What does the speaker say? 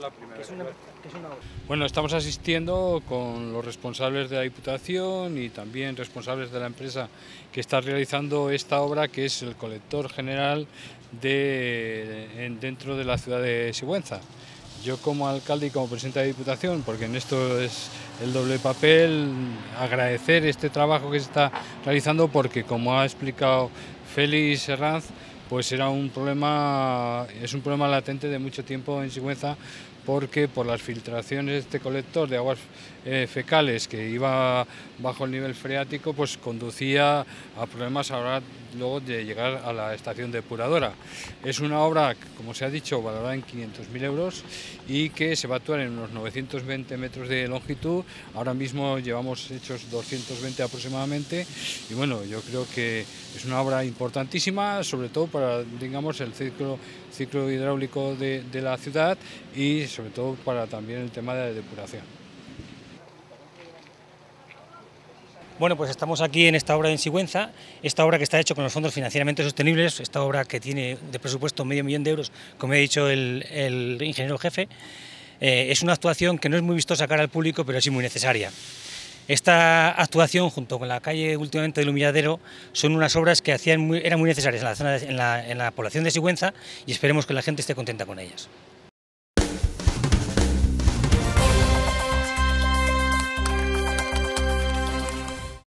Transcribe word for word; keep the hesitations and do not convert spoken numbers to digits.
¿Qué es una, qué es una obra? Bueno, estamos asistiendo con los responsables de la Diputación y también responsables de la empresa que está realizando esta obra, que es el colector general de, en, dentro de la ciudad de Sigüenza. Yo como alcalde y como presidente de la Diputación, porque en esto es el doble papel, agradecer este trabajo que se está realizando, porque como ha explicado Félix Herranz, pues era un problema, es un problema latente de mucho tiempo en Sigüenza, porque por las filtraciones de este colector de aguas eh, fecales que iba bajo el nivel freático, pues conducía a problemas ahora luego de llegar a la estación depuradora. Es una obra, como se ha dicho, valorada en quinientos mil euros y que se va a actuar en unos novecientos veinte metros de longitud. Ahora mismo llevamos hechos doscientos veinte aproximadamente y bueno, yo creo que es una obra importantísima, sobre todo para, digamos, el ciclo, ciclo hidráulico de, de la ciudad y sobre todo para también el tema de la depuración. Bueno, pues estamos aquí en esta obra en Sigüenza, esta obra que está hecha con los fondos financieramente sostenibles, esta obra que tiene de presupuesto medio millón de euros, como ha dicho el, el ingeniero jefe. Eh, es una actuación que no es muy vistosa cara al público, pero sí muy necesaria. Esta actuación, junto con la calle últimamente del Humilladero, son unas obras que hacían muy, eran muy necesarias en la, zona de, en, la, en la población de Sigüenza y esperemos que la gente esté contenta con ellas.